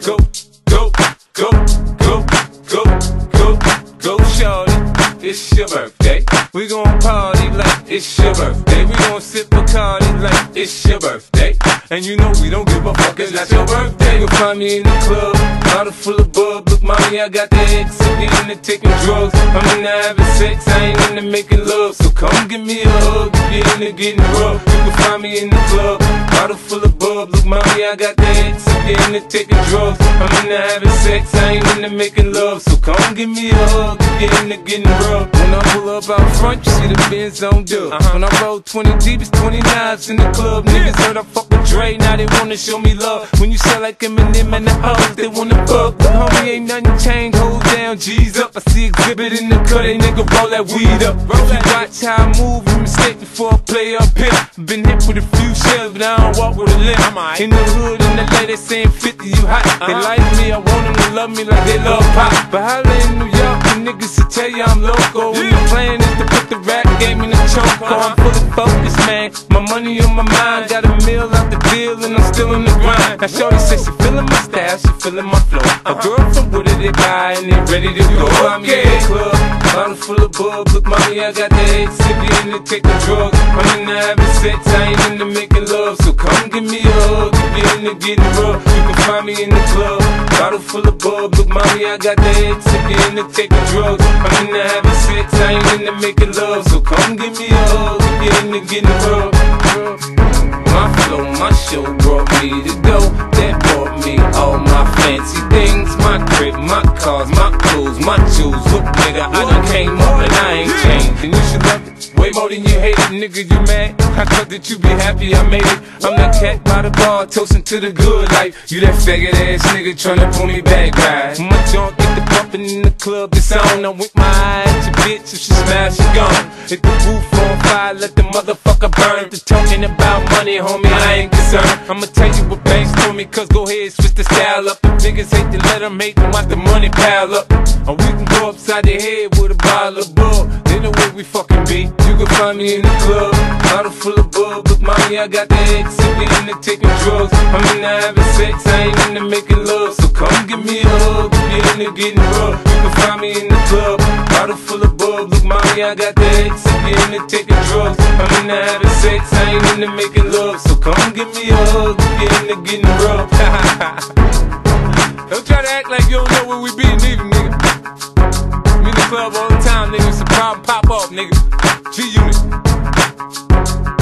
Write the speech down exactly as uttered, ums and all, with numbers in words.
go, go, go, go, go, go, go, shorty. It's your birthday. We gon' party like it's your birthday. We gon' sip Bacardi like it's your birthday. And you know we don't give a fuck, it's not your birthday. You'll find me in the club, bottle full of bub. Look, mommy, I got the X, I'm into taking drugs. I'm into having sex, I ain't into making love. So come give me a hug if you're into getting rough. You can find me in the club, bottle full of bub. Look, mommy, I got the X, I'm into taking drugs. I'm into having sex, I ain't into making love. So come give me a hug if you're into getting rough. When I pull up out front, you see the Benz on dub. Uh-huh. When I roll twenty deep, it's twenty-nines in the club. Niggas heard I fuck with Dre, now they wanna show me love. When you sell like Eminem and the hoes, they wanna fuck. But homie, ain't nothing changed, hold down, G's up. I see exhibit in the cut, they nigga roll that weed up. If you watch how I move, you mistake before I play up here. Been hit with a few shells, but I don't walk with a limp. In the hood, in the lady saying fifty, you hot. They like me, I want them to love me like they love pop. But holla in New York, the niggas will tell you I'm loco. When the plan is to put the rap game in the choke. I'm fully focused, man. My money on my mind, got a meal out the deal, and I'm still in the grind. Now shorty says she feeling my style, she feeling my flow. A girl from Wooded, they buy and they ready to go. I'm in the club, bottle full of bub. Look, mommy, I got the X, if you into taking drugs. I'm into having sex, I ain't into making love. So come give me a hug if you into getting rough. You can find me in the club, bottle full of bub. Look, mommy, I got the X, if you into taking drugs. I'm into having sex, I ain't into making love. So come give me a hug if you into getting rough. My flow, my show brought me to go. That brought me all my fancy things. My crib, my cars, my clothes, my jewels. Look, nigga, I done came up and I ain't changed. And you should love it way more than you hate it, nigga, you mad? I thought that you be happy I made it. I'm that cat by the bar, toasting to the good life. You that faggot ass nigga tryna pull me back, right? My junk get the bumpin' in the club, it's on. I'm with my eye at your bitch, if she smash, she gone. Hit the roof on fire, let the motherfucker burn. The talking about money, homie, I ain't concerned. I'ma tell you what banks told me, cause go ahead, switch the style up. If niggas hate to let them hate them, watch the money pile up. Or we can go upside the head with a bottle of bug. They know where we fucking be. You can find me in the club, bottle full of bub. Look, mommy, I got the X, if you into taking drugs. I'm into having sex, I ain't into making love. So come give me a hug if you into getting rough. You can find me in the club, bottle full of bub. Look, mommy, I got the X, if you into taking drugs. I'm into having sex, I ain't into making love. So come give me a hug if you into getting rough. Don't try to act like you don't know where we be, neither, nigga. Me in the club all the time, nigga. It's a problem, pop off, nigga. G-Unit.